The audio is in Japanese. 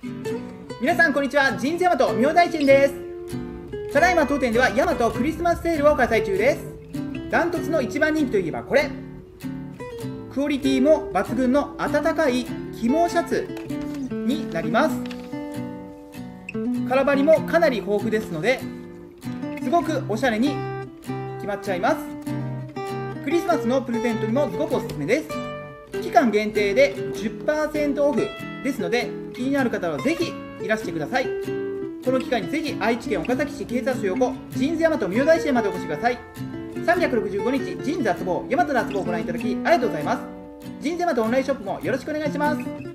皆さんこんにちは。ジーンズヤマト明大臣です。ただいま当店ではヤマトクリスマスセールを開催中です。ダントツの一番人気といえばこれ、クオリティも抜群の暖かい起毛シャツになります。空張りもかなり豊富ですので、すごくおしゃれに決まっちゃいます。クリスマスのプレゼントにもすごくおすすめです。期間限定で 10% オフですので、気になる方はぜひいらしてください。この機会にぜひ愛知県岡崎市警察署横ジーンズヤマト明大支店までお越しください。365日ジーンズ厚房ヤマトの厚房をご覧いただきありがとうございます。ジーンズヤマトオンラインショップもよろしくお願いします。